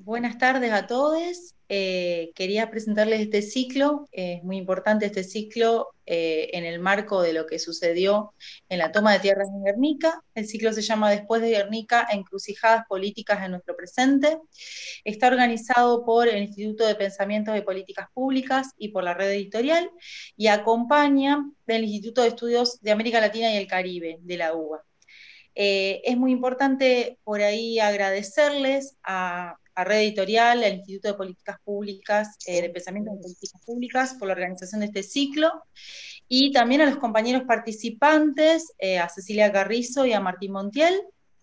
Buenas tardes a todos. Quería presentarles este ciclo. Es muy importante este ciclo en el marco de lo que sucedió en la toma de tierras en Guernica. El ciclo se llama Después de Guernica, encrucijadas políticas en nuestro presente. Está organizado por el Instituto de Pensamientos de Políticas Públicas y por la red editorial, y acompaña del Instituto de Estudios de América Latina y el Caribe, de la UBA. Es muy importante por ahí agradecerles a Red Editorial, al Instituto de Políticas Públicas, de Pensamiento de Políticas Públicas, por la organización de este ciclo, y también a los compañeros participantes, a Cecilia Carrizo y a Martín Montiel.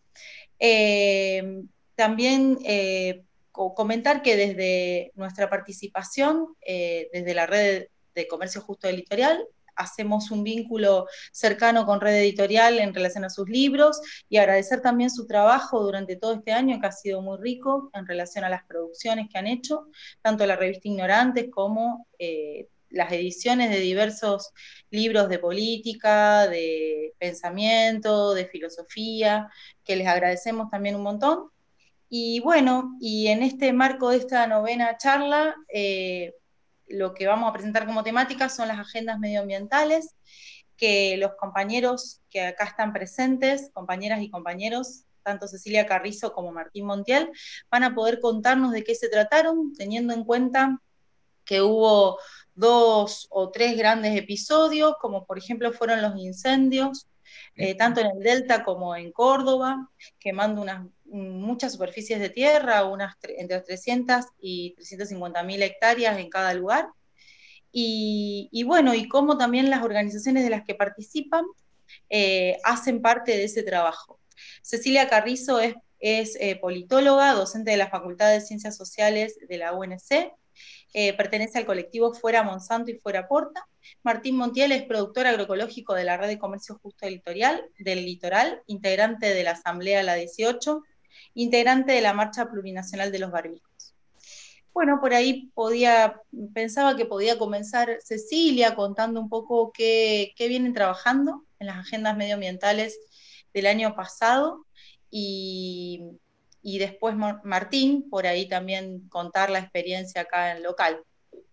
También comentar que desde nuestra participación, desde la Red de Comercio Justo Editorial, hacemos un vínculo cercano con Red Editorial en relación a sus libros, y agradecer también su trabajo durante todo este año, que ha sido muy rico en relación a las producciones que han hecho, tanto la revista Ignorantes como las ediciones de diversos libros de política, de pensamiento, de filosofía, que les agradecemos también un montón. Y bueno, y en este marco de esta novena charla, lo que vamos a presentar como temática son las agendas medioambientales, que los compañeros que acá están presentes, compañeras y compañeros, tanto Cecilia Carrizo como Martín Montiel, van a poder contarnos de qué se trataron, teniendo en cuenta que hubo 2 o 3 grandes episodios, como por ejemplo fueron los incendios, tanto en el Delta como en Córdoba, quemando muchas superficies de tierra, entre 300 y 350.000 hectáreas en cada lugar. Y bueno, y cómo también las organizaciones de las que participan hacen parte de ese trabajo. Cecilia Carrizo es politóloga, docente de la Facultad de Ciencias Sociales de la UNC, pertenece al colectivo Fuera Monsanto y Fuera Porta. Martín Montiel es productor agroecológico de la Red de Comercio Justo del Litoral, integrante de la Asamblea La 18, integrante de la Marcha Plurinacional de los Barbijos. Bueno, por ahí pensaba que podía comenzar Cecilia contando un poco qué vienen trabajando en las agendas medioambientales del año pasado, y, y después Martín, por ahí también contar la experiencia acá en local.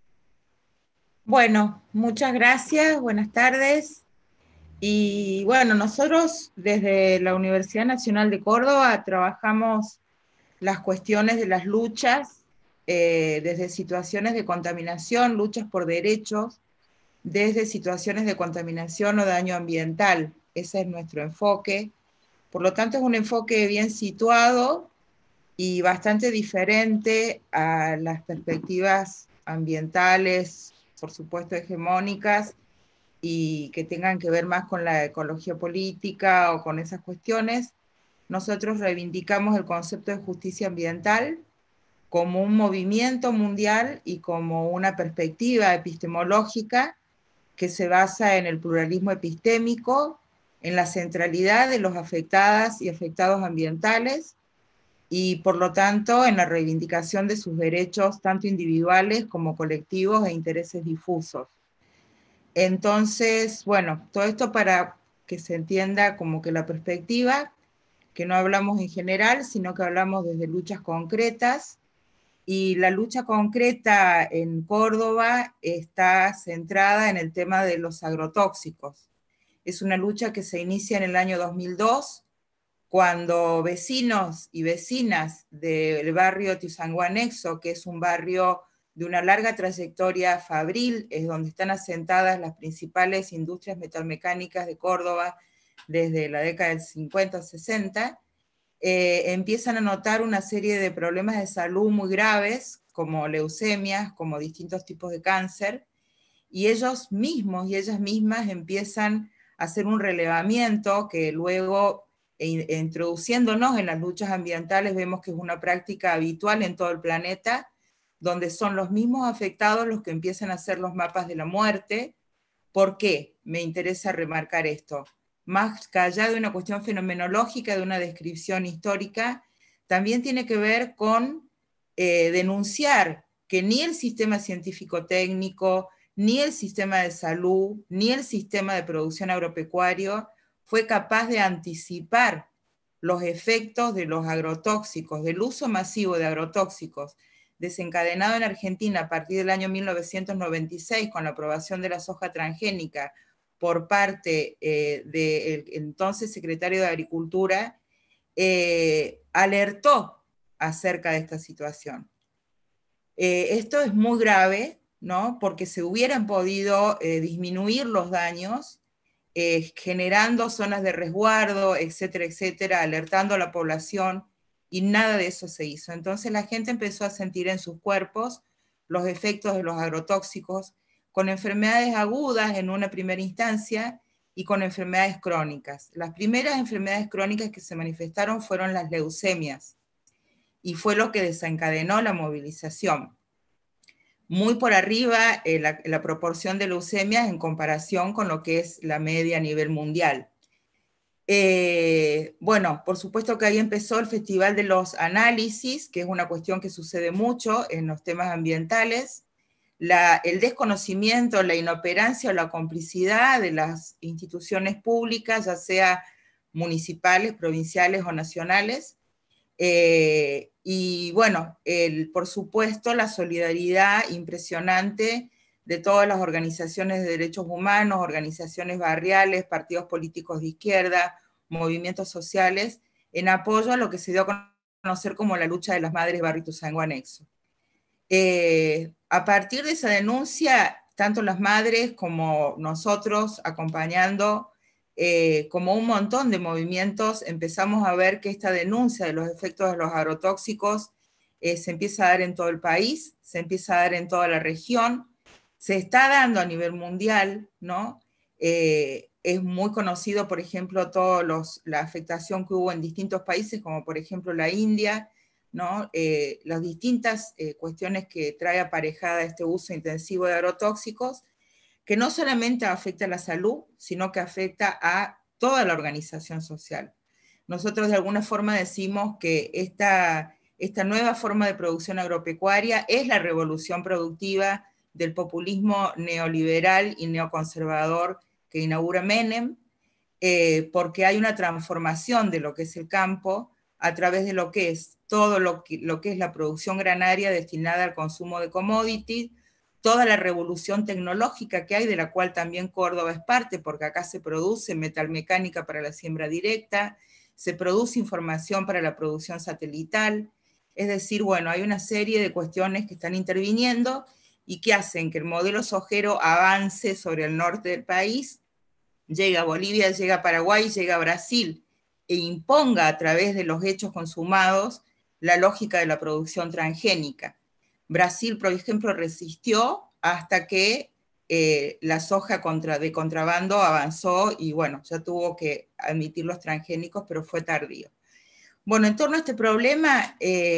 Bueno, muchas gracias, buenas tardes. Y bueno, nosotros desde la Universidad Nacional de Córdoba trabajamos las cuestiones de las luchas, desde situaciones de contaminación, luchas por derechos, desde situaciones de contaminación o daño ambiental. Ese es nuestro enfoque. Por lo tanto, es un enfoque bien situado y bastante diferente a las perspectivas ambientales, por supuesto, hegemónicas, y que tengan que ver más con la ecología política o con esas cuestiones. Nosotros reivindicamos el concepto de justicia ambiental como un movimiento mundial y como una perspectiva epistemológica que se basa en el pluralismo epistémico, en la centralidad de los afectadas y afectados ambientales, y por lo tanto en la reivindicación de sus derechos tanto individuales como colectivos e intereses difusos. Entonces, bueno, todo esto para que se entienda como que la perspectiva, que no hablamos en general, sino que hablamos desde luchas concretas, y la lucha concreta en Córdoba está centrada en el tema de los agrotóxicos. Es una lucha que se inicia en el año 2002, cuando vecinos y vecinas del barrio Tizanguanexo, que es un barrio de una larga trayectoria fabril, es donde están asentadas las principales industrias metalmecánicas de Córdoba desde la década del 50-60, empiezan a notar una serie de problemas de salud muy graves, como leucemias, como distintos tipos de cáncer, y ellos mismos y ellas mismas empiezan a hacer un relevamiento que luego, introduciéndonos en las luchas ambientales, vemos que es una práctica habitual en todo el planeta, donde son los mismos afectados los que empiezan a hacer los mapas de la muerte. ¿Por qué? Me interesa remarcar esto. Más allá de una cuestión fenomenológica, de una descripción histórica, también tiene que ver con denunciar que ni el sistema científico-técnico, ni el sistema de salud, ni el sistema de producción agropecuario fue capaz de anticipar los efectos de los agrotóxicos, del uso masivo de agrotóxicos, desencadenado en Argentina a partir del año 1996 con la aprobación de la soja transgénica por parte del entonces secretario de Agricultura, alertó acerca de esta situación. Esto es muy grave, ¿no? Porque se hubieran podido disminuir los daños, generando zonas de resguardo, etcétera, etcétera, alertando a la población, y nada de eso se hizo. Entonces la gente empezó a sentir en sus cuerpos los efectos de los agrotóxicos, con enfermedades agudas en una primera instancia y con enfermedades crónicas. Las primeras enfermedades crónicas que se manifestaron fueron las leucemias, y fue lo que desencadenó la movilización. Muy por arriba la proporción de leucemias en comparación con lo que es la media a nivel mundial. Bueno, por supuesto que ahí empezó el Festival de los Análisis, que es una cuestión que sucede mucho en los temas ambientales. El desconocimiento, la inoperancia o la complicidad de las instituciones públicas, ya sea municipales, provinciales o nacionales. Y bueno, por supuesto, la solidaridad impresionante de todas las organizaciones de derechos humanos, organizaciones barriales, partidos políticos de izquierda, movimientos sociales, en apoyo a lo que se dio a conocer como la lucha de las madres Barrio Ituzaingó Anexo. A partir de esa denuncia, tanto las madres como nosotros acompañando, como un montón de movimientos, empezamos a ver que esta denuncia de los efectos de los agrotóxicos se empieza a dar en todo el país, se empieza a dar en toda la región, se está dando a nivel mundial, ¿no? Es muy conocido, por ejemplo, la afectación que hubo en distintos países, como por ejemplo la India, ¿no? Las distintas cuestiones que trae aparejada este uso intensivo de agrotóxicos, que no solamente afecta a la salud, sino que afecta a toda la organización social. Nosotros de alguna forma decimos que esta nueva forma de producción agropecuaria es la revolución productiva del populismo neoliberal y neoconservador que inaugura Menem, porque hay una transformación de lo que es el campo a través de lo que es todo lo que es la producción granaria destinada al consumo de commodities, toda la revolución tecnológica que hay, de la cual también Córdoba es parte, porque acá se produce metalmecánica para la siembra directa, se produce información para la producción satelital, es decir, bueno, hay una serie de cuestiones que están interviniendo y que hacen que el modelo sojero avance sobre el norte del país, llega a Bolivia, llega a Paraguay, llega a Brasil, e imponga a través de los hechos consumados la lógica de la producción transgénica. Brasil, por ejemplo, resistió hasta que la soja de contrabando avanzó y bueno, ya tuvo que admitir los transgénicos, pero fue tardío. Bueno, en torno a este problema,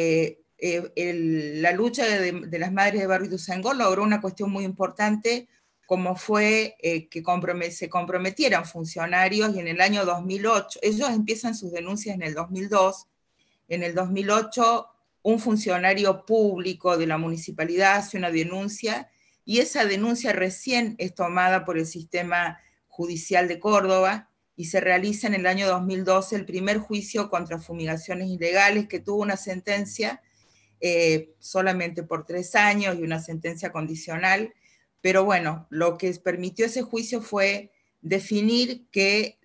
la lucha de las madres de Barrio Ituzaingó logró una cuestión muy importante, como fue que se comprometieran funcionarios, y en el año 2008, ellos empiezan sus denuncias en el 2002, en el 2008 un funcionario público de la municipalidad hace una denuncia, y esa denuncia recién es tomada por el sistema judicial de Córdoba, y se realiza en el año 2012 el primer juicio contra fumigaciones ilegales, que tuvo una sentencia solamente por 3 años y una sentencia condicional, pero bueno, lo que permitió ese juicio fue definir que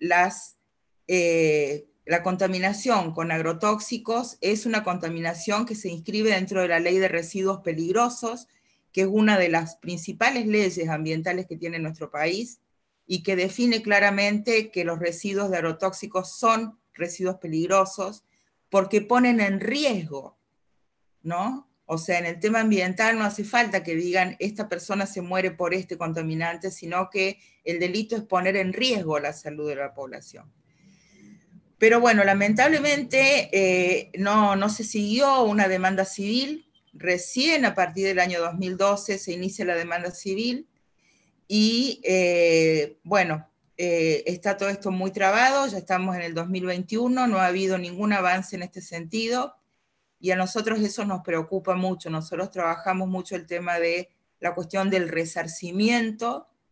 la contaminación con agrotóxicos es una contaminación que se inscribe dentro de la Ley de Residuos Peligrosos, que es una de las principales leyes ambientales que tiene nuestro país, y que define claramente que los residuos de agrotóxicos son residuos peligrosos porque ponen en riesgo, ¿no? O sea, en el tema ambiental no hace falta que digan esta persona se muere por este contaminante, sino que el delito es poner en riesgo la salud de la población. Pero bueno, lamentablemente no se siguió una demanda civil. Recién a partir del año 2012 se inicia la demanda civil y bueno, está todo esto muy trabado, ya estamos en el 2021, no ha habido ningún avance en este sentido, y a nosotros eso nos preocupa mucho. Nosotros trabajamos mucho el tema de la cuestión del resarcimiento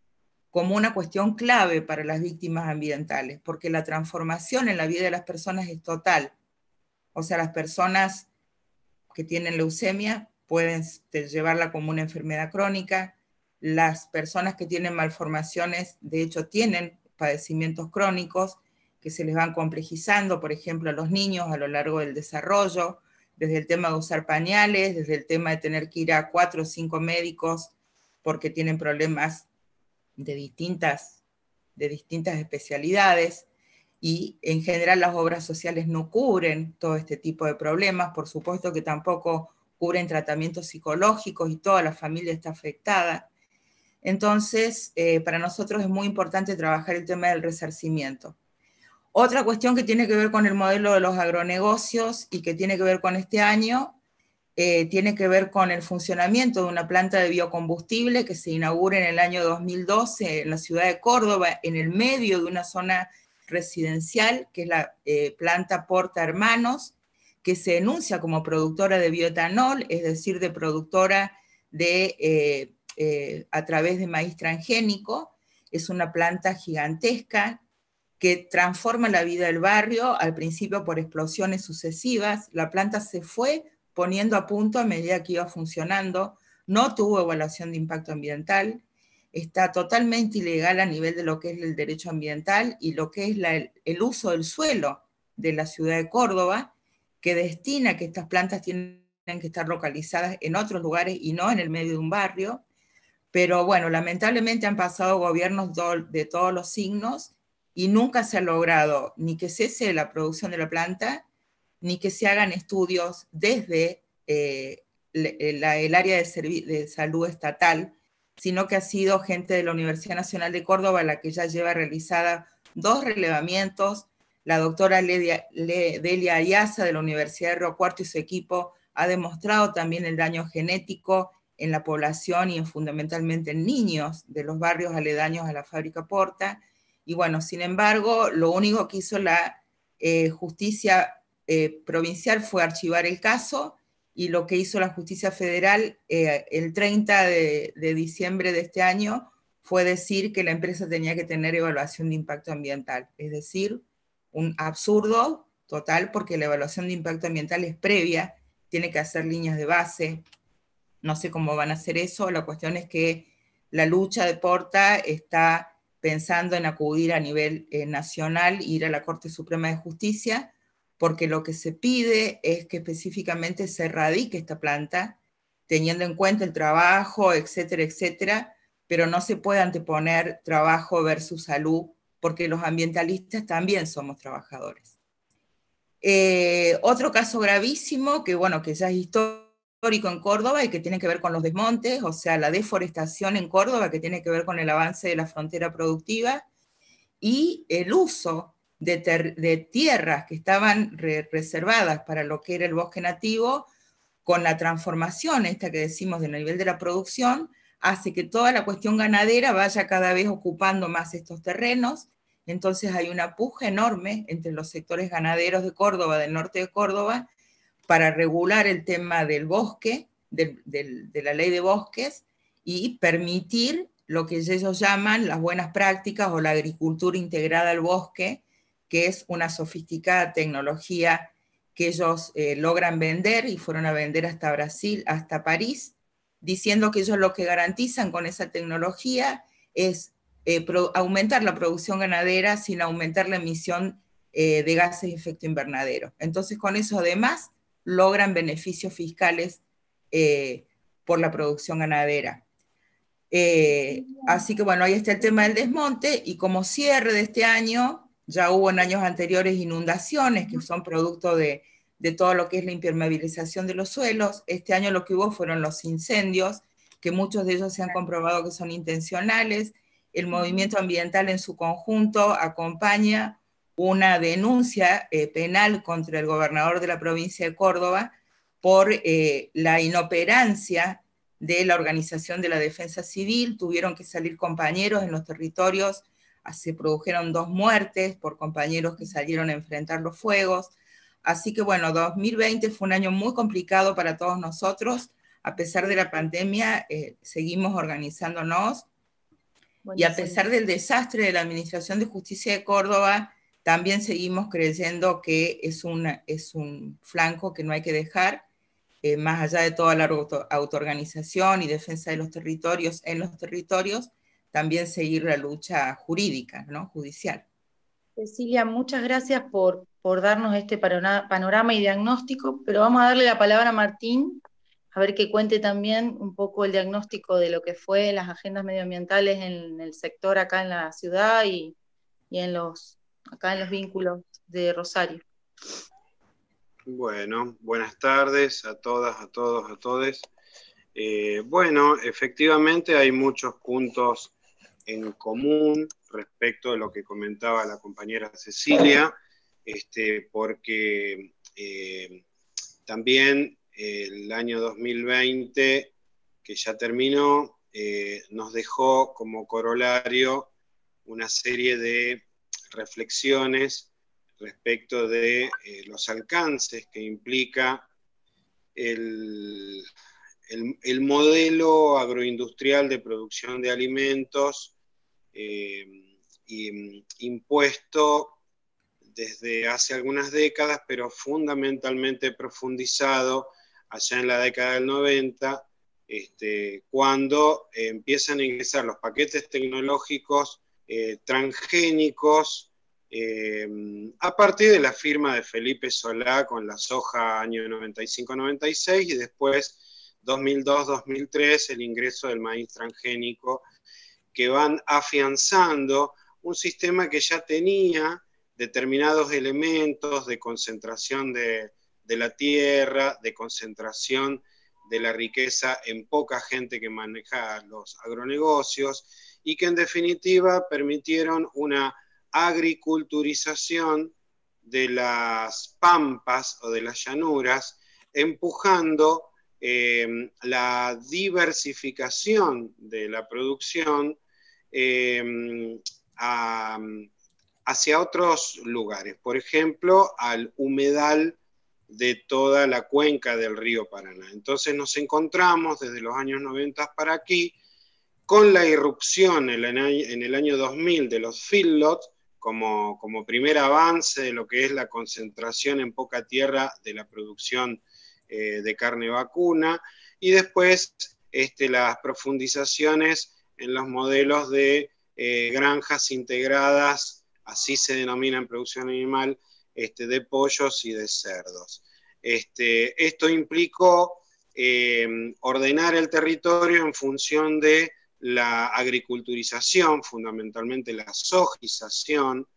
como una cuestión clave para las víctimas ambientales, porque la transformación en la vida de las personas es total. O sea, las personas que tienen leucemia pueden llevarla como una enfermedad crónica. Las personas que tienen malformaciones, de hecho, tienen padecimientos crónicos que se les van complejizando, por ejemplo, a los niños a lo largo del desarrollo, desde el tema de usar pañales, desde el tema de tener que ir a 4 o 5 médicos porque tienen problemas de distintas especialidades, y en general las obras sociales no cubren todo este tipo de problemas, por supuesto que tampoco cubren tratamientos psicológicos y toda la familia está afectada. Entonces, para nosotros es muy importante trabajar el tema del resarcimiento. Otra cuestión que tiene que ver con el modelo de los agronegocios y que tiene que ver con este año, tiene que ver con el funcionamiento de una planta de biocombustible que se inaugura en el año 2012 en la ciudad de Córdoba, en el medio de una zona residencial, que es la planta Porta Hermanos, que se enuncia como productora de bioetanol, es decir, de productora a través de maíz transgénico. Es una planta gigantesca que transforma la vida del barrio, al principio por explosiones sucesivas. La planta se fue poniendo a punto a medida que iba funcionando, no tuvo evaluación de impacto ambiental, está totalmente ilegal a nivel de lo que es el derecho ambiental y lo que es el uso del suelo de la ciudad de Córdoba, que destina que estas plantas tienen que estar localizadas en otros lugares y no en el medio de un barrio. Pero bueno, lamentablemente han pasado gobiernos de todos los signos y nunca se ha logrado ni que cese la producción de la planta, ni que se hagan estudios desde el área de salud estatal, sino que ha sido gente de la Universidad Nacional de Córdoba la que ya lleva realizada 2 relevamientos. La doctora Delia Ayaza de la Universidad de Río Cuarto y su equipo ha demostrado también el daño genético en la población y fundamentalmente en niños de los barrios aledaños a la fábrica Porta. Y bueno, sin embargo, lo único que hizo la justicia provincial fue archivar el caso, y lo que hizo la justicia federal el 30 de diciembre de este año fue decir que la empresa tenía que tener evaluación de impacto ambiental. Es decir, un absurdo total, porque la evaluación de impacto ambiental es previa, tiene que hacer líneas de base. No sé cómo van a hacer eso. La cuestión es que la lucha de Porta está pensando en acudir a nivel nacional, ir a la Corte Suprema de Justicia, porque lo que se pide es que específicamente se erradique esta planta, teniendo en cuenta el trabajo, etcétera, etcétera, pero no se puede anteponer trabajo versus salud, porque los ambientalistas también somos trabajadores. Otro caso gravísimo, que bueno, que ya es histórico en Córdoba y que tiene que ver con los desmontes, o sea, la deforestación en Córdoba, que tiene que ver con el avance de la frontera productiva, y el uso de tierras que estaban reservadas para lo que era el bosque nativo, con la transformación esta que decimos del nivel de la producción, hace que toda la cuestión ganadera vaya cada vez ocupando más estos terrenos. Entonces hay una puja enorme entre los sectores ganaderos de Córdoba, del norte de Córdoba, para regular el tema del bosque, de la ley de bosques, y permitir lo que ellos llaman las buenas prácticas o la agricultura integrada al bosque, que es una sofisticada tecnología que ellos logran vender, y fueron a vender hasta Brasil, hasta París, diciendo que ellos lo que garantizan con esa tecnología es aumentar la producción ganadera sin aumentar la emisión de gases de efecto invernadero. Entonces, con eso además logran beneficios fiscales por la producción ganadera. Así que bueno, ahí está el tema del desmonte, y como cierre de este año, ya hubo en años anteriores inundaciones que son producto de todo lo que es la impermeabilización de los suelos. Este año lo que hubo fueron los incendios, que muchos de ellos se han comprobado que son intencionales. El movimiento ambiental en su conjunto acompaña una denuncia penal contra el gobernador de la provincia de Córdoba por la inoperancia de la Organización de la Defensa Civil. Tuvieron que salir compañeros en los territorios, se produjeron 2 muertes por compañeros que salieron a enfrentar los fuegos. Así que bueno, 2020 fue un año muy complicado para todos nosotros. A pesar de la pandemia, seguimos organizándonos. Y a Buenísimo. pesar del desastre de la Administración de Justicia de Córdoba, también seguimos creyendo que es un flanco que no hay que dejar, más allá de toda la autoorganización y defensa de los territorios en los territorios, también seguir la lucha jurídica, ¿no? Judicial. Cecilia, muchas gracias por darnos este panorama y diagnóstico, pero vamos a darle la palabra a Martín, a ver que cuente también un poco el diagnóstico de lo que fue las agendas medioambientales en el sector acá en la ciudad y acá en los vínculos de Rosario. Bueno, buenas tardes a todas, a todos, a todes. Bueno, efectivamente hay muchos puntos en común respecto de lo que comentaba la compañera Cecilia, porque también el año 2020, que ya terminó, nos dejó como corolario una serie de reflexiones respecto de los alcances que implica el modelo agroindustrial de producción de alimentos impuesto desde hace algunas décadas, pero fundamentalmente profundizado allá en la década del 90, cuando empiezan a ingresar los paquetes tecnológicos transgénicos, a partir de la firma de Felipe Solá con la soja año 95-96 y después 2002-2003 el ingreso del maíz transgénico, que van afianzando un sistema que ya tenía determinados elementos de concentración de la tierra, de concentración de la riqueza en poca gente que maneja los agronegocios y que en definitiva permitieron una agriculturización de las pampas o de las llanuras, empujando la diversificación de la producción hacia otros lugares, por ejemplo, al humedal de toda la cuenca del río Paraná. Entonces nos encontramos desde los años 90 para aquí con la irrupción en el año 2000 de los feedlots como primer avance de lo que es la concentración en poca tierra de la producción de carne vacuna, y después las profundizaciones en los modelos de granjas integradas, así se denomina en producción animal, de pollos y de cerdos. Esto implicó ordenar el territorio en función de la agriculturización, fundamentalmente la sojización,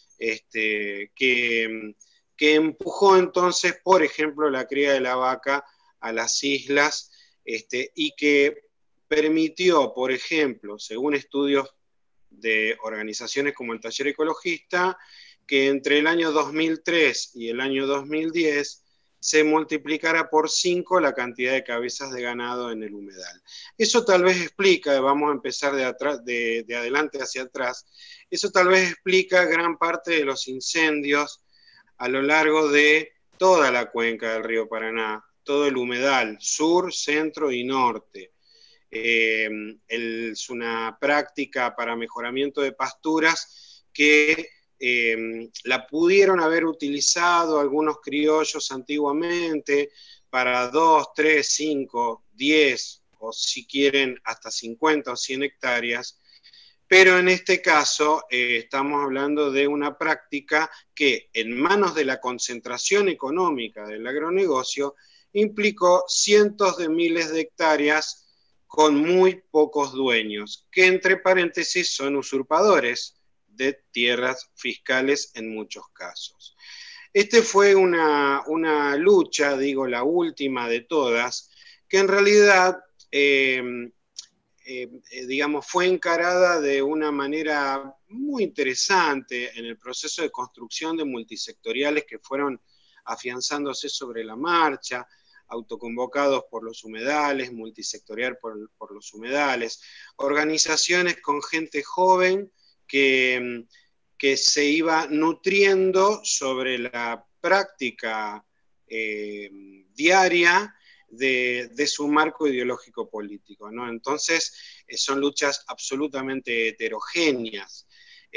que empujó entonces, por ejemplo, la cría de la vaca a las islas, y que permitió, por ejemplo, según estudios de organizaciones como el Taller Ecologista, que entre el año 2003 y el año 2010 se multiplicara por 5 la cantidad de cabezas de ganado en el humedal. Eso tal vez explica, vamos a empezar de adelante hacia atrás, eso tal vez explica gran parte de los incendios a lo largo de toda la cuenca del río Paraná, todo el humedal, sur, centro y norte. Es una práctica para mejoramiento de pasturas que la pudieron haber utilizado algunos criollos antiguamente para 2, 3, 5, 10 o si quieren hasta 50 o 100 hectáreas, pero en este caso estamos hablando de una práctica que en manos de la concentración económica del agronegocio implicó cientos de miles de hectáreas con muy pocos dueños, que entre paréntesis son usurpadores de tierras fiscales en muchos casos. Fue una lucha, digo, la última de todas, que en realidad, digamos, fue encarada de una manera muy interesante en el proceso de construcción de multisectoriales que fueron afianzándose sobre la marcha, autoconvocados por los humedales, multisectorial por los humedales, organizaciones con gente joven que se iba nutriendo sobre la práctica diaria de su marco ideológico político, ¿no? Entonces, son luchas absolutamente heterogéneas.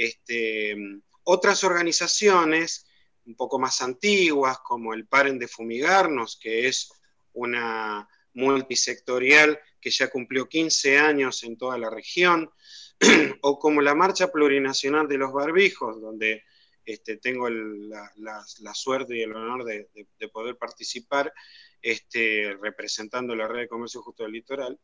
Otras organizaciones un poco más antiguas, como el Paren de Fumigarnos, que es una multisectorial que ya cumplió 15 años en toda la región, o como la Marcha Plurinacional de los Barbijos, donde tengo la suerte y el honor de poder participar representando la Red de Comercio Justo del Litoral,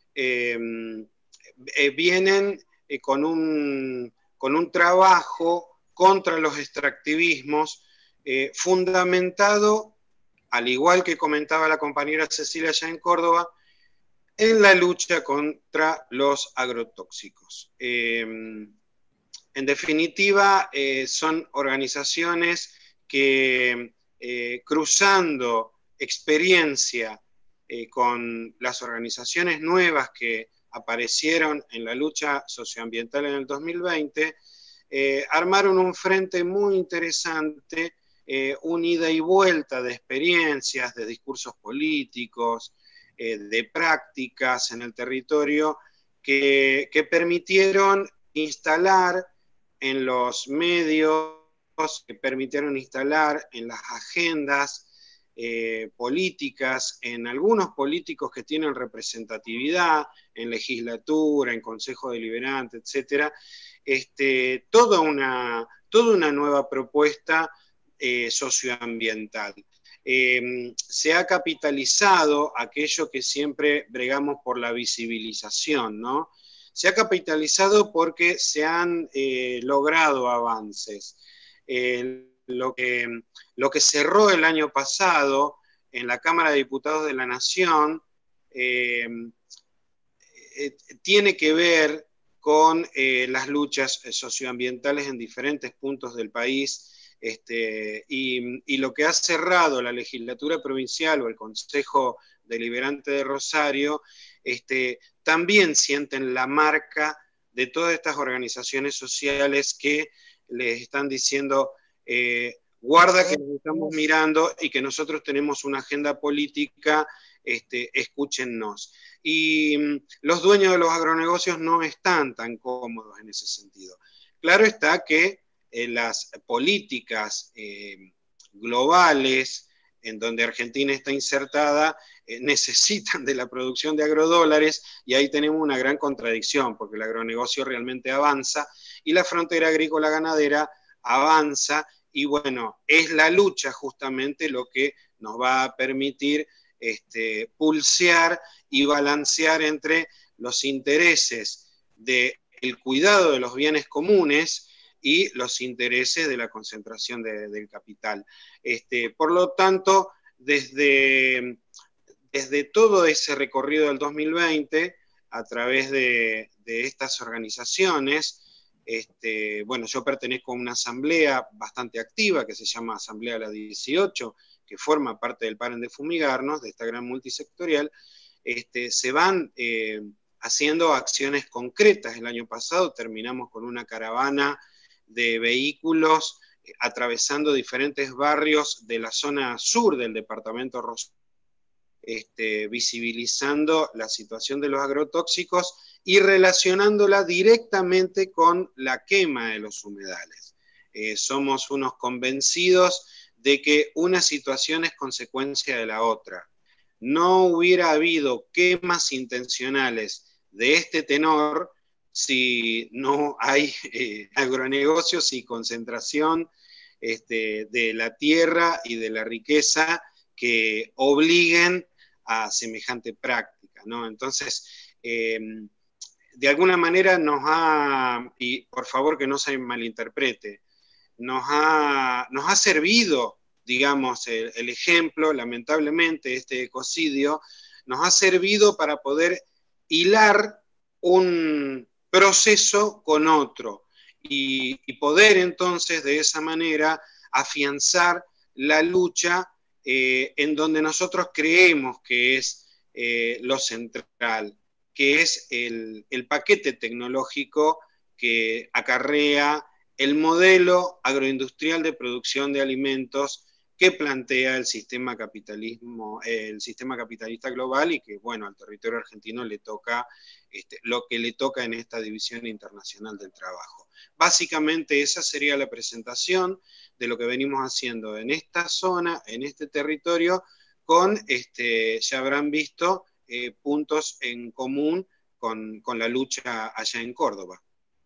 vienen con un trabajo contra los extractivismos fundamentado, al igual que comentaba la compañera Cecilia allá en Córdoba, en la lucha contra los agrotóxicos. En definitiva, son organizaciones que, cruzando experiencia con las organizaciones nuevas que aparecieron en la lucha socioambiental en el 2020, armaron un frente muy interesante, un ida y vuelta de experiencias, de discursos políticos, de prácticas en el territorio que permitieron instalar en los medios, que permitieron instalar en las agendas políticas, en algunos políticos que tienen representatividad, en legislatura, en consejo deliberante, etcétera, toda una nueva propuesta socioambiental. Se ha capitalizado aquello que siempre bregamos por la visibilización, ¿no? Se ha capitalizado porque se han logrado avances. Lo que cerró el año pasado en la Cámara de Diputados de la Nación tiene que ver con las luchas socioambientales en diferentes puntos del país, y lo que ha cerrado la legislatura provincial o el Consejo Deliberante de Rosario, también sienten la marca de todas estas organizaciones sociales que les están diciendo, guarda que nos estamos mirando y que nosotros tenemos una agenda política, escúchennos. Y los dueños de los agronegocios no están tan cómodos en ese sentido. Claro está que las políticas globales en donde Argentina está insertada necesitan de la producción de agrodólares, y ahí tenemos una gran contradicción, porque el agronegocio realmente avanza y la frontera agrícola ganadera avanza, y bueno, es la lucha justamente lo que nos va a permitir pulsear y balancear entre los intereses del cuidado de los bienes comunes y los intereses de la concentración del capital. Por lo tanto, desde todo ese recorrido del 2020, a través de estas organizaciones, bueno, yo pertenezco a una asamblea bastante activa que se llama Asamblea La 18, que forma parte del Paren de Fumigarnos, de esta gran multisectorial. Se van haciendo acciones concretas. El año pasado terminamos con una caravana de vehículos atravesando diferentes barrios de la zona sur del departamento Rosario, visibilizando la situación de los agrotóxicos y relacionándola directamente con la quema de los humedales. Somos unos convencidos de que una situación es consecuencia de la otra. No hubiera habido quemas intencionales de este tenor si no hay agronegocios y concentración de la tierra y de la riqueza que obliguen a semejante práctica, ¿no? Entonces, de alguna manera nos ha, y por favor que no se malinterprete, nos ha servido, digamos, el ejemplo, lamentablemente, este ecocidio, nos ha servido para poder hilar un proceso con otro y poder entonces de esa manera afianzar la lucha en donde nosotros creemos que es lo central, que es el paquete tecnológico que acarrea el modelo agroindustrial de producción de alimentos que plantea el sistema capitalista global y que, bueno, al territorio argentino le toca lo que le toca en esta división internacional del trabajo. Básicamente esa sería la presentación de lo que venimos haciendo en esta zona, en este territorio, con, ya habrán visto, puntos en común con la lucha allá en Córdoba.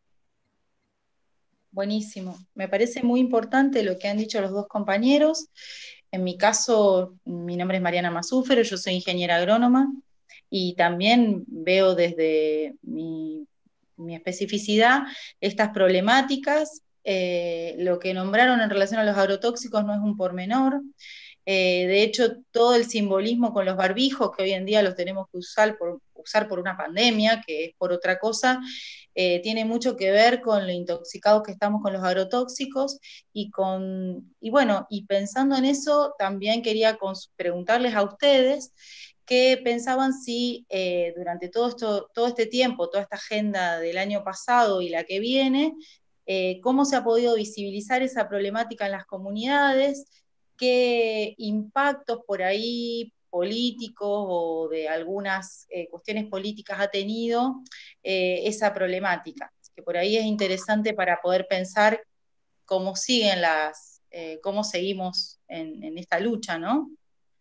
Buenísimo. Me parece muy importante lo que han dicho los dos compañeros. En mi caso, mi nombre es Mariana Masúfero, yo soy ingeniera agrónoma y también veo desde mi especificidad estas problemáticas. Lo que nombraron en relación a los agrotóxicos no es un pormenor. De hecho, todo el simbolismo con los barbijos, que hoy en día los tenemos que usar por una pandemia, que es por otra cosa, tiene mucho que ver con lo intoxicados que estamos con los agrotóxicos y bueno, y pensando en eso, también quería preguntarles a ustedes qué pensaban si durante todo este tiempo, toda esta agenda del año pasado y la que viene, cómo se ha podido visibilizar esa problemática en las comunidades, qué impactos por ahí políticos o de algunas cuestiones políticas ha tenido esa problemática, que por ahí es interesante para poder pensar cómo siguen cómo seguimos en esta lucha, ¿no?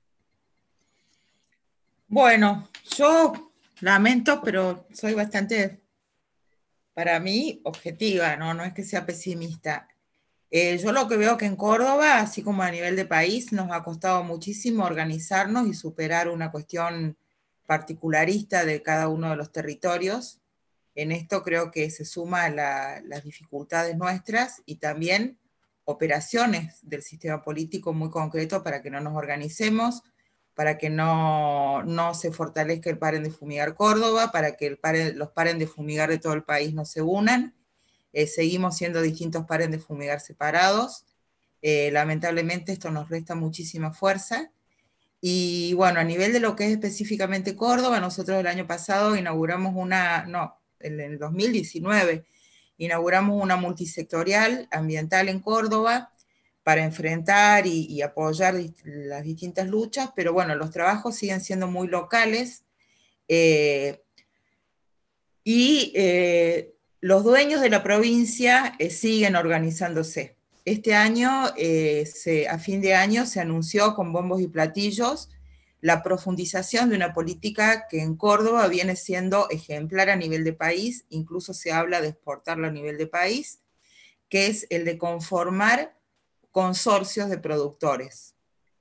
Bueno, yo lamento, pero soy bastante, para mí, objetiva, ¿no? No es que sea pesimista. Yo lo que veo que en Córdoba, así como a nivel de país, nos ha costado muchísimo organizarnos y superar una cuestión particularista de cada uno de los territorios. En esto creo que se suma las dificultades nuestras y también operaciones del sistema político muy concreto para que no nos organicemos, para que no se fortalezca el Paren de Fumigar Córdoba, para que los Paren de Fumigar de todo el país no se unan. Seguimos siendo distintos Paren de Fumigar separados. Lamentablemente esto nos resta muchísima fuerza. Y bueno, a nivel de lo que es específicamente Córdoba, nosotros el año pasado inauguramos en el 2019, inauguramos una multisectorial ambiental en Córdoba para enfrentar y apoyar las distintas luchas, pero bueno, los trabajos siguen siendo muy locales los dueños de la provincia siguen organizándose. Este año, a fin de año, se anunció con bombos y platillos la profundización de una política que en Córdoba viene siendo ejemplar a nivel de país, incluso se habla de exportarlo a nivel de país, que es el de conformar consorcios de productores.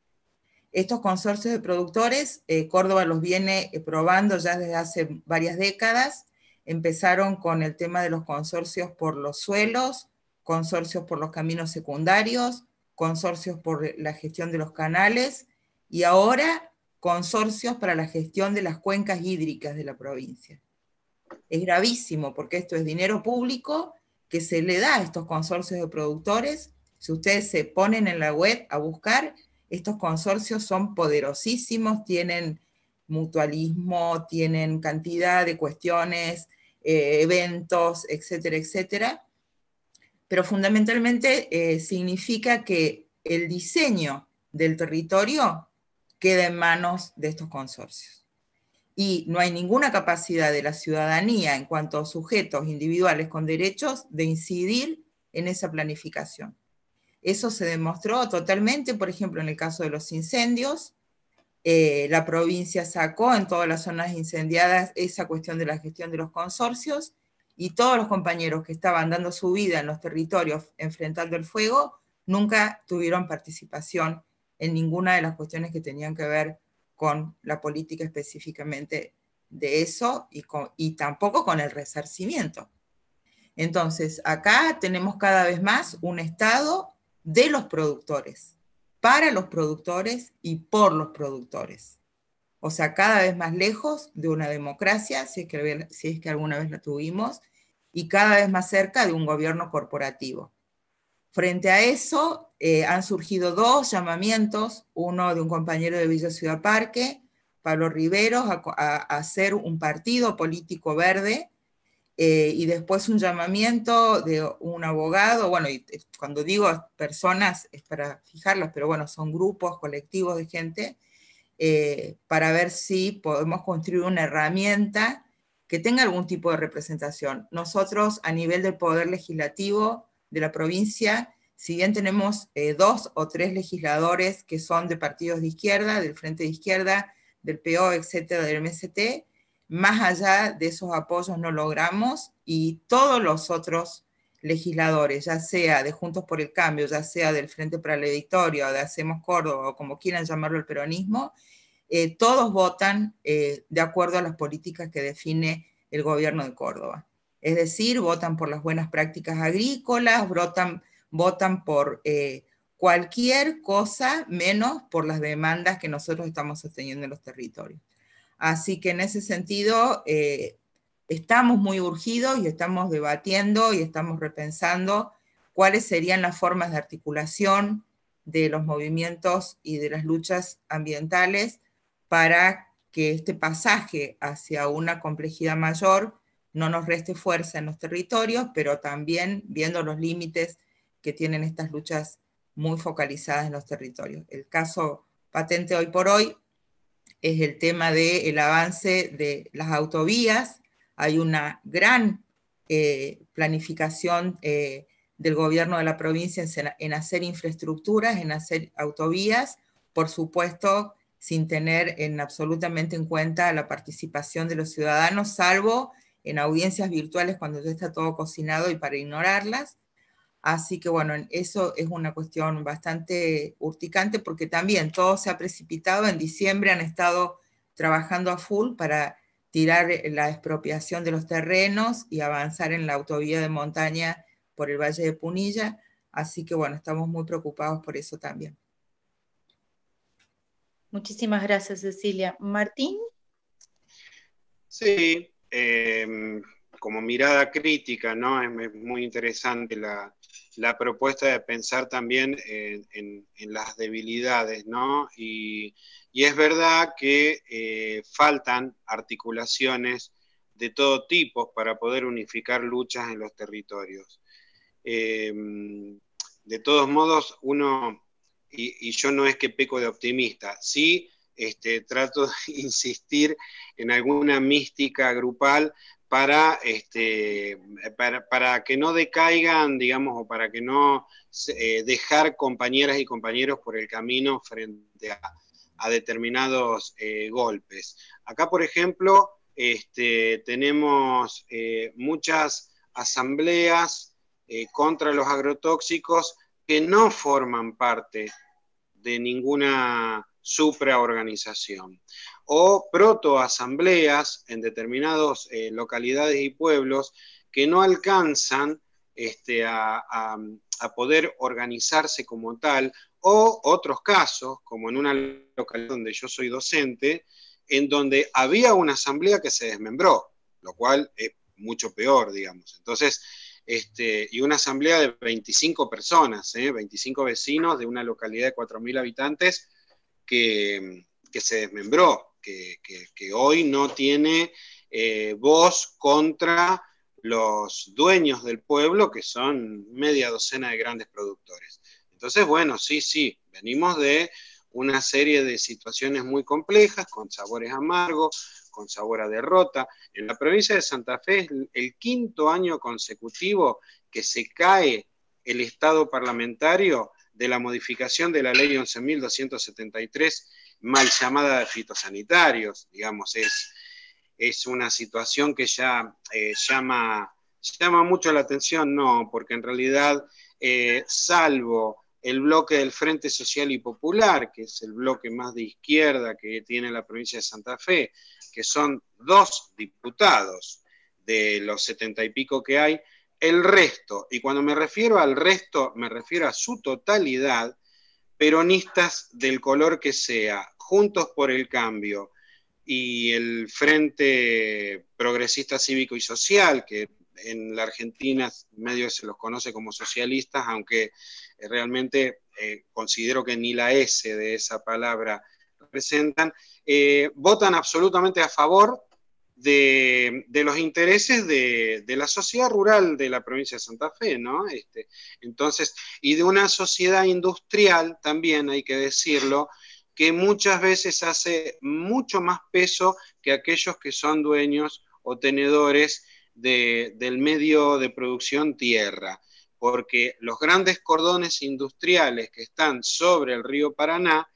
Estos consorcios de productores, Córdoba los viene probando ya desde hace varias décadas. Empezaron con el tema de los consorcios por los suelos, consorcios por los caminos secundarios, consorcios por la gestión de los canales, y ahora consorcios para la gestión de las cuencas hídricas de la provincia. Es gravísimo porque esto es dinero público que se le da a estos consorcios de productores. Si ustedes se ponen en la web a buscar, estos consorcios son poderosísimos, tienen mutualismo, tienen cantidad de cuestiones, eventos, etcétera, etcétera. Pero fundamentalmente significa que el diseño del territorio queda en manos de estos consorcios. Y no hay ninguna capacidad de la ciudadanía en cuanto a sujetos individuales con derechos de incidir en esa planificación. Eso se demostró totalmente, por ejemplo, en el caso de los incendios. La provincia sacó en todas las zonas incendiadas esa cuestión de la gestión de los consorcios, y todos los compañeros que estaban dando su vida en los territorios enfrentando el fuego nunca tuvieron participación en ninguna de las cuestiones que tenían que ver con la política específicamente de eso, y tampoco con el resarcimiento. Entonces, acá tenemos cada vez más un Estado de los productores, para los productores y por los productores. O sea, cada vez más lejos de una democracia, si es que alguna vez la tuvimos, y cada vez más cerca de un gobierno corporativo. Frente a eso, han surgido dos llamamientos, uno de un compañero de Villa Ciudad Parque, Pablo Riveros, a hacer un partido político verde, y después un llamamiento de un abogado, bueno, y cuando digo personas es para fijarlas, pero bueno, son grupos, colectivos de gente, para ver si podemos construir una herramienta que tenga algún tipo de representación. Nosotros, a nivel del Poder Legislativo de la provincia, si bien tenemos 2 o 3 legisladores que son de partidos de izquierda, del Frente de Izquierda, del PO, etcétera, del MST, más allá de esos apoyos no logramos, y todos los otros legisladores, ya sea de Juntos por el Cambio, ya sea del Frente para la Victoria, o de Hacemos Córdoba, o como quieran llamarlo el peronismo, todos votan de acuerdo a las políticas que define el gobierno de Córdoba. Es decir, votan por las buenas prácticas agrícolas, votan por cualquier cosa menos por las demandas que nosotros estamos sosteniendo en los territorios. Así que en ese sentido estamos muy urgidos y estamos debatiendo y estamos repensando cuáles serían las formas de articulación de los movimientos y de las luchas ambientales para que este pasaje hacia una complejidad mayor no nos reste fuerza en los territorios, pero también viendo los límites que tienen estas luchas muy focalizadas en los territorios. El caso patente hoy por hoy es el tema del avance de las autovías. Hay una gran planificación del gobierno de la provincia en hacer infraestructuras, en hacer autovías, por supuesto, sin tener absolutamente en cuenta la participación de los ciudadanos, salvo en audiencias virtuales cuando ya está todo cocinado y para ignorarlas. Así que bueno, eso es una cuestión bastante urticante porque también todo se ha precipitado. En diciembre han estado trabajando a full para tirar la expropiación de los terrenos y avanzar en la autovía de montaña por el Valle de Punilla. Así que bueno, estamos muy preocupados por eso también. Muchísimas gracias, Cecilia. Martín. Sí, como mirada crítica, ¿no? Es muy interesante la propuesta de pensar también en las debilidades, ¿no? Y es verdad que faltan articulaciones de todo tipo para poder unificar luchas en los territorios. De todos modos, uno, y yo no es que peco de optimista, sí trato de insistir en alguna mística grupal para que no decaigan, digamos, o para que no dejar compañeras y compañeros por el camino frente a determinados golpes. Acá, por ejemplo, tenemos muchas asambleas contra los agrotóxicos que no forman parte de ninguna supraorganización, o protoasambleas en determinadas localidades y pueblos que no alcanzan a poder organizarse como tal, o otros casos, como en una localidad donde yo soy docente, en donde había una asamblea que se desmembró, lo cual es mucho peor, digamos. Entonces, y una asamblea de 25 personas, 25 vecinos de una localidad de 4.000 habitantes que se desmembró, que hoy no tiene voz contra los dueños del pueblo, que son media docena de grandes productores. Entonces, bueno, sí, venimos de una serie de situaciones muy complejas, con sabores amargos, con sabor a derrota. En la provincia de Santa Fe es el 5º año consecutivo que se cae el Estado parlamentario de la modificación de la ley 11.273, mal llamada de fitosanitarios. Digamos, es una situación que ya llama mucho la atención, no, porque en realidad, salvo el bloque del Frente Social y Popular, que es el bloque más de izquierda que tiene la provincia de Santa Fe, que son 2 diputados de los 70 y pico que hay, el resto, y cuando me refiero al resto, me refiero a su totalidad, peronistas del color que sea, Juntos por el Cambio y el Frente Progresista Cívico y Social, que en la Argentina medio se los conoce como socialistas, aunque realmente considero que ni la S de esa palabra representan, votan absolutamente a favor de los intereses de la sociedad rural de la provincia de Santa Fe, ¿no? Entonces, y de una sociedad industrial, también hay que decirlo, que muchas veces hace mucho más peso que aquellos que son dueños o tenedores del medio de producción tierra, porque los grandes cordones industriales que están sobre el río Paraná,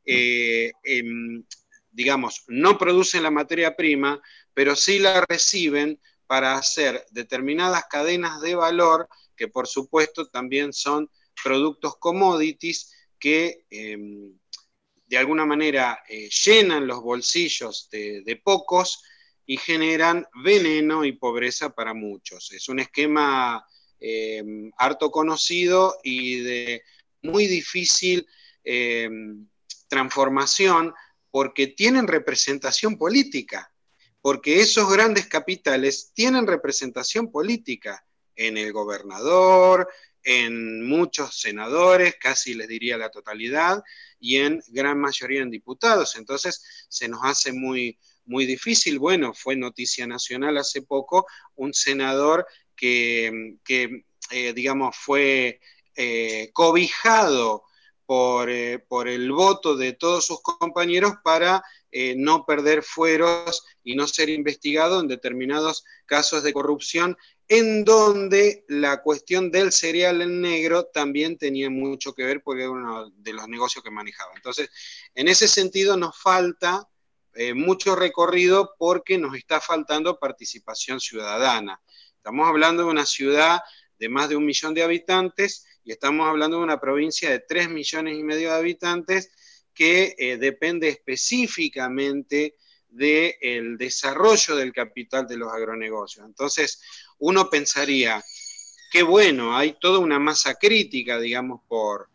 digamos, no producen la materia prima, pero sí la reciben para hacer determinadas cadenas de valor, que por supuesto también son productos commodities que de alguna manera llenan los bolsillos de pocos y generan veneno y pobreza para muchos. Es un esquema harto conocido y de muy difícil transformación, porque tienen representación política, porque esos grandes capitales tienen representación política en el gobernador, en muchos senadores, casi les diría la totalidad, y en gran mayoría en diputados. Entonces se nos hace muy, muy difícil. Bueno, fue noticia nacional hace poco un senador que digamos, fue cobijado por el voto de todos sus compañeros para no perder fueros y no ser investigado en determinados casos de corrupción, en donde la cuestión del cereal en negro también tenía mucho que ver porque era uno de los negocios que manejaba. Entonces, en ese sentido nos falta mucho recorrido porque nos está faltando participación ciudadana. Estamos hablando de una ciudad de más de 1 millón de habitantes y estamos hablando de una provincia de 3,5 millones de habitantes que depende específicamente del desarrollo del capital de los agronegocios. Entonces, uno pensaría, qué bueno, hay toda una masa crítica, digamos, por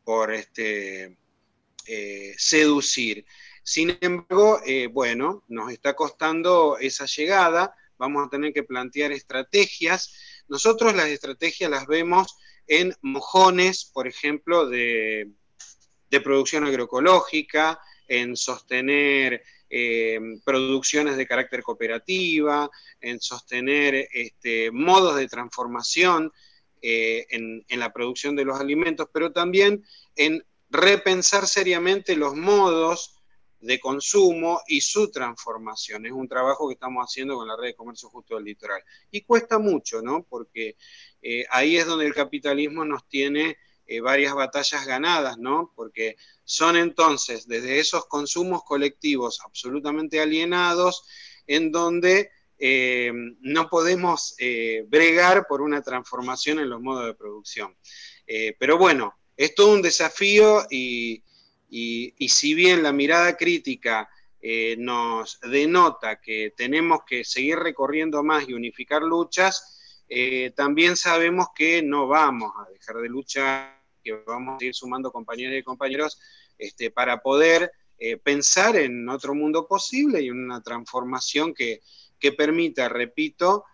seducir. Sin embargo, bueno, nos está costando esa llegada, vamos a tener que plantear estrategias. Nosotros las estrategias las vemos en mojones, por ejemplo, de producción agroecológica, en sostener producciones de carácter cooperativa, en sostener modos de transformación en la producción de los alimentos, pero también en repensar seriamente los modos de consumo y su transformación. Es un trabajo que estamos haciendo con la Red de Comercio Justo del Litoral. Y cuesta mucho, ¿no? Porque ahí es donde el capitalismo nos tiene varias batallas ganadas, ¿no? Porque son entonces desde esos consumos colectivos absolutamente alienados en donde no podemos bregar por una transformación en los modos de producción. Pero bueno, es todo un desafío y si bien la mirada crítica nos denota que tenemos que seguir recorriendo más y unificar luchas, también sabemos que no vamos a dejar de luchar, que vamos a seguir sumando compañeras y compañeros para poder pensar en otro mundo posible y en una transformación que permita, repito,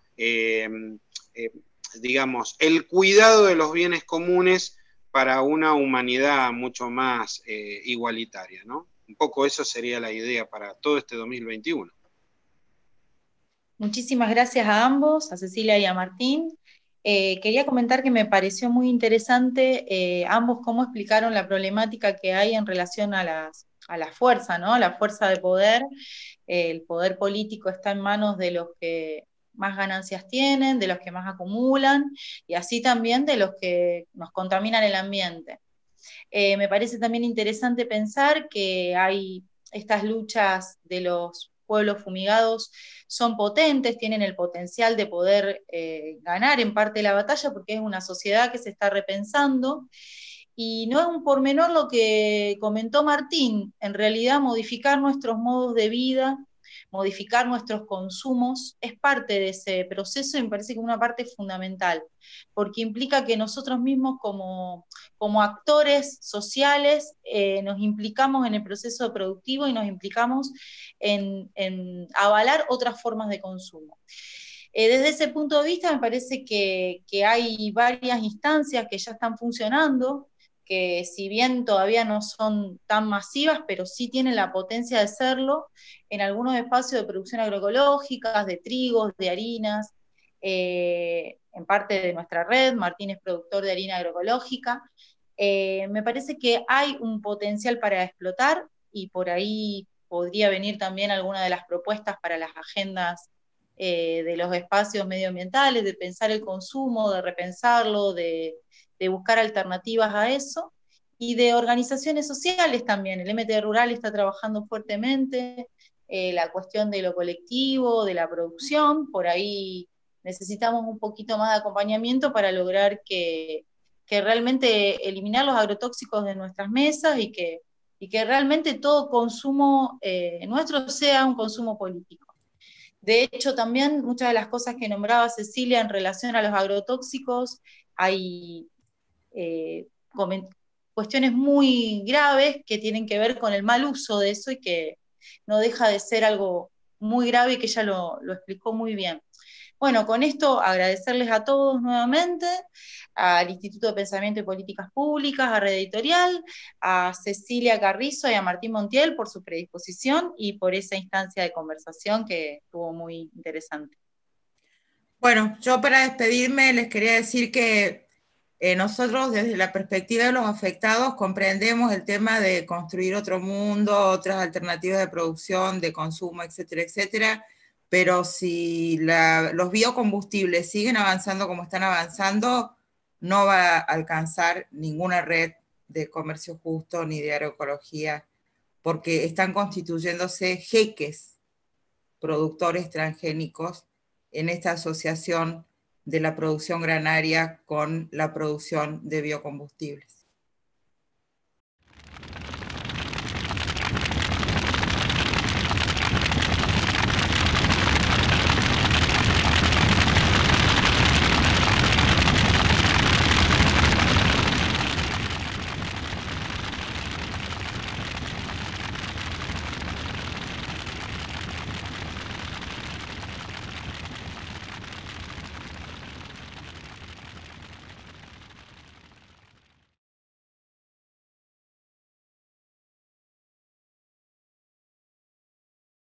digamos, el cuidado de los bienes comunes para una humanidad mucho más igualitaria, ¿no? Un poco eso sería la idea para todo este 2021. Muchísimas gracias a ambos, a Cecilia y a Martín. Quería comentar que me pareció muy interesante ambos cómo explicaron la problemática que hay en relación a la fuerza, ¿no? La fuerza de poder. El poder político está en manos de los que más ganancias tienen, de los que más acumulan, y así también de los que nos contaminan el ambiente. Me parece también interesante pensar que hay estas luchas de los pueblos fumigados son potentes, tienen el potencial de poder ganar en parte la batalla porque es una sociedad que se está repensando. Y no es un pormenor lo que comentó Martín, en realidad modificar nuestros modos de vida, modificar nuestros consumos, es parte de ese proceso y me parece que es una parte fundamental, porque implica que nosotros mismos como actores sociales nos implicamos en el proceso productivo y nos implicamos en avalar otras formas de consumo. Desde ese punto de vista me parece que hay varias instancias que ya están funcionando, que si bien todavía no son tan masivas, pero sí tienen la potencia de serlo en algunos espacios de producción agroecológica, de trigos, de harinas, en parte de nuestra red, Martín es productor de harina agroecológica. Me parece que hay un potencial para explotar y por ahí podría venir también alguna de las propuestas para las agendas de los espacios medioambientales, de pensar el consumo, de repensarlo, de buscar alternativas a eso, y de organizaciones sociales también. El MT Rural está trabajando fuertemente, la cuestión de lo colectivo, de la producción, por ahí necesitamos un poquito más de acompañamiento para lograr que realmente eliminar los agrotóxicos de nuestras mesas y que realmente todo consumo nuestro sea un consumo político. De hecho, también muchas de las cosas que nombraba Cecilia en relación a los agrotóxicos, hay cuestiones muy graves que tienen que ver con el mal uso de eso y que no deja de ser algo muy grave y que ella lo explicó muy bien. Bueno, con esto agradecerles a todos nuevamente, al Instituto de Pensamiento y Políticas Públicas, a Red Editorial, a Cecilia Carrizo y a Martín Montiel por su predisposición y por esa instancia de conversación que estuvo muy interesante. Bueno, yo para despedirme les quería decir que nosotros desde la perspectiva de los afectados comprendemos el tema de construir otro mundo, otras alternativas de producción, de consumo, etcétera, etcétera, pero si los biocombustibles siguen avanzando como están avanzando, no va a alcanzar ninguna red de comercio justo ni de agroecología, porque están constituyéndose jeques productores transgénicos en esta asociación de la producción granaria con la producción de biocombustibles.